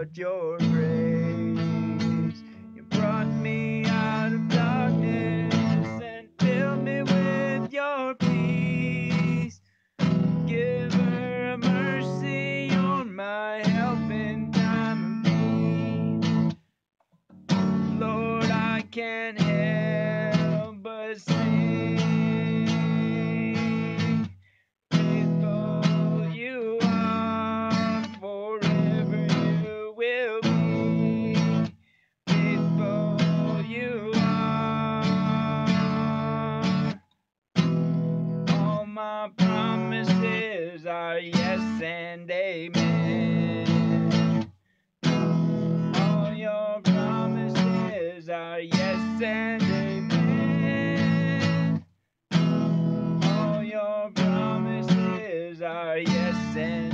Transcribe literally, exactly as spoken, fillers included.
out your grace. You brought me out of darkness and filled me with your peace. Give her mercy on my help in time of need. Lord, I can't help but sing. Faithful you are, forever you will be. Faithful you are. All my promises are yes and amen. All your promises are yes and amen. All your promises are yes and